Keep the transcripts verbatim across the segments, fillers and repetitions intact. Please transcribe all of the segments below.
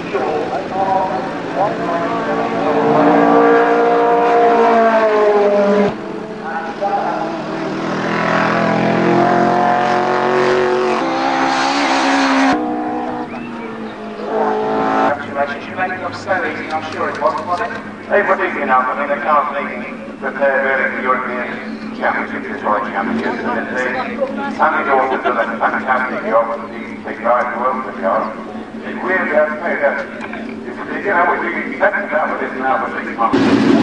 I'm sure it wasn't, was it? They were big enough. I mean, they can't legally prepare really for European Championships, historic Championships, and the Andy Dawson done a fantastic job with the big ride the world for cars. It really has paid out. You know, we expected that with this now for six months.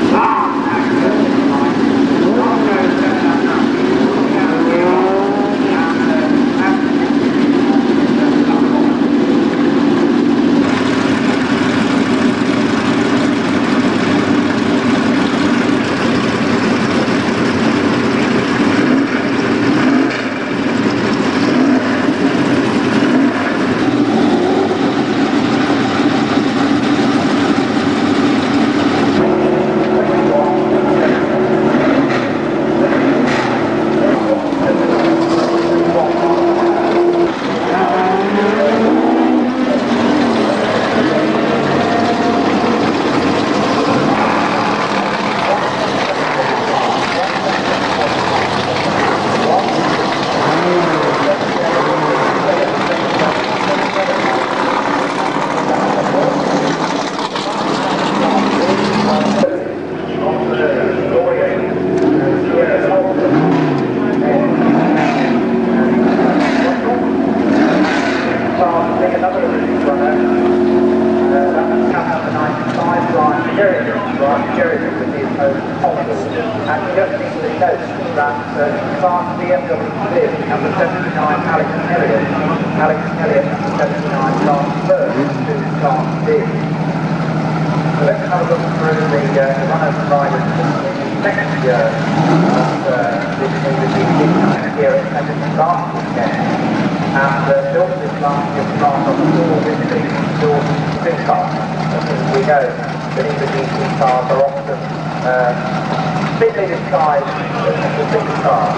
Number seventy-nine, Alex Elliott. Alex Elliott, number seventy-nine, starts first to Class D. So let's have a look through the uh, runners and riders in the next year of uh, this new next year at the last weekend. And uh, built this last year start on the four fifty George Sim cars. As we know, the Indy G T cars are often uh, bigly disguised as the big cars.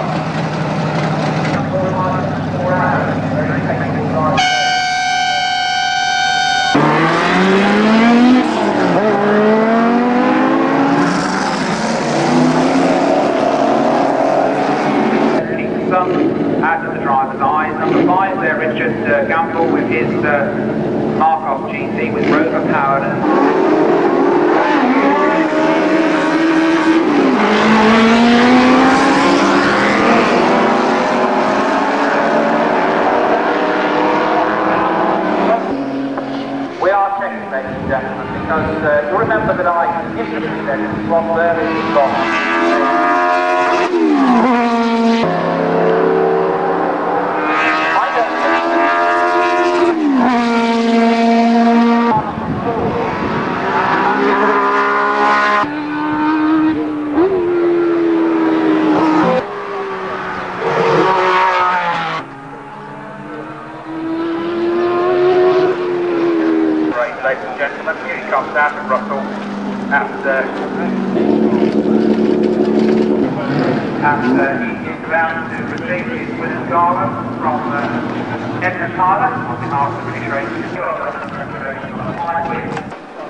Four hours, very technical drive. Out of the driver's eyes. Number five there, Richard uh, Gamble with his uh, Markov G T with rover powered. We are checking, ladies and gentlemen, because uh, you'll remember that I interviewed them from early from. Ladies and gentlemen, here he comes out of Russell and, uh, and uh, he is around to receive his winner's garland from uh, Edmund Tyler on behalf of the British Racing.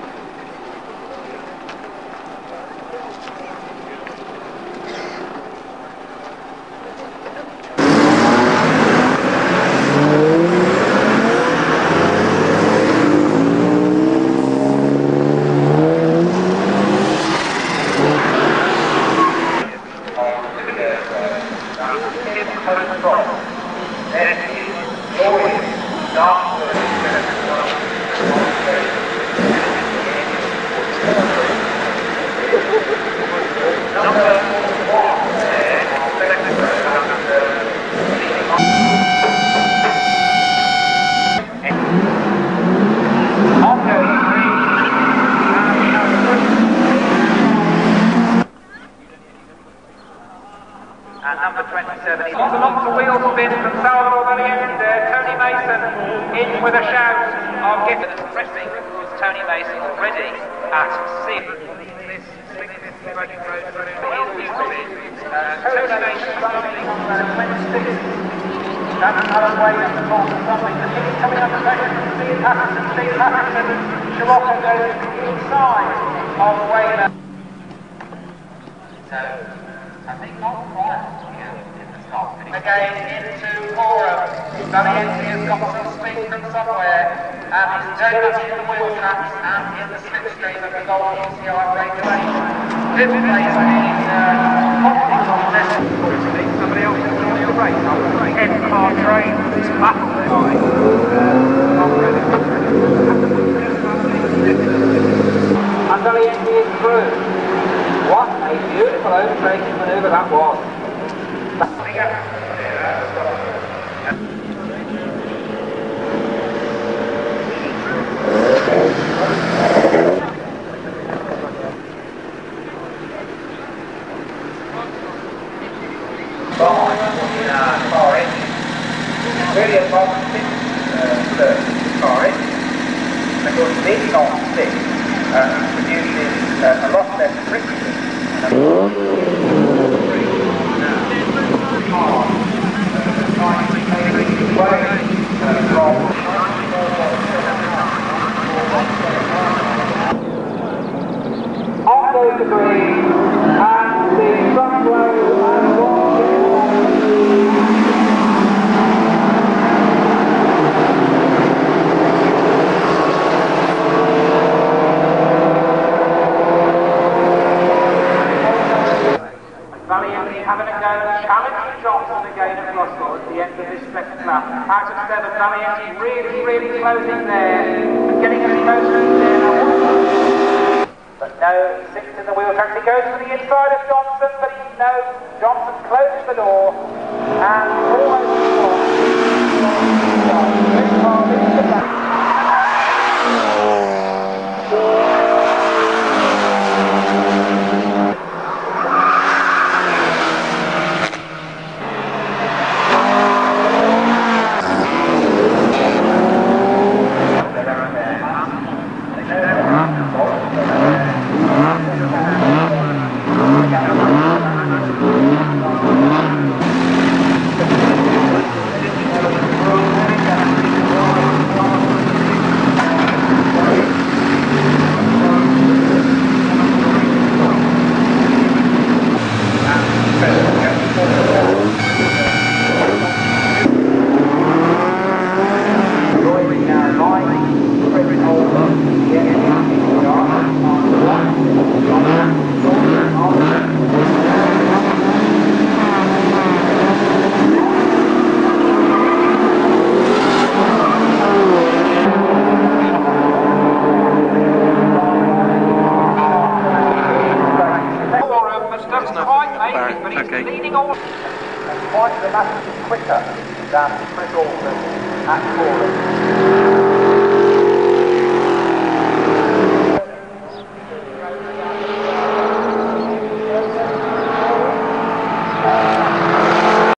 And number twenty-seven, he's along the wheel spin from Salvador Valiente there. Tony Mason in with a shout of Giffen pressing Tony Mason already at six. This Project Road is uh, Tony Mason starting on twenty-six. That's Alan Wade at the bottom, something that is coming under pressure from Steve Patterson. Steve Patterson Scirocco goes to the inside of Wayland. So, I think not quite here in the start. Again into Cora. Valiente has got some speed from somewhere and he's very much in the wheel tracks and in the slipstream of the Golden E C I regulation. Fifth place being uh, optics on this. Somebody else is on your race. N-car train. This battle there. And Valiente is through. What a beautiful overtaking manoeuvre that was. Car engine. Really a long six uh, car engine. And of course this long six uh, produces uh, a lot less friction. On goes the green and the front row and one. Valiente having a go, challenging Johnson again at Russell at the end of this second lap. Out of seven, Valiente really, really closing there and getting as close as there now. But no, six in the wheel tracks. He goes for the inside of Johnson, but he knows Johnson closed the door and almost lost. Quite dramatically quicker than Chris Alden at Cora.